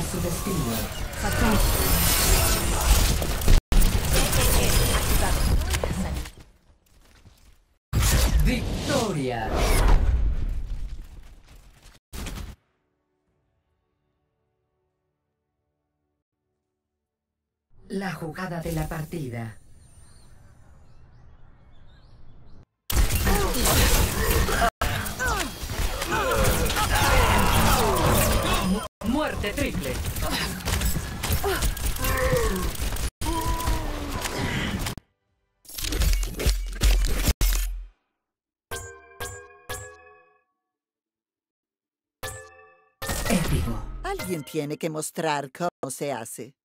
a su destino. Victoria. La jugada de la partida. Muerte triple. Épico. Alguien tiene que mostrar cómo se hace.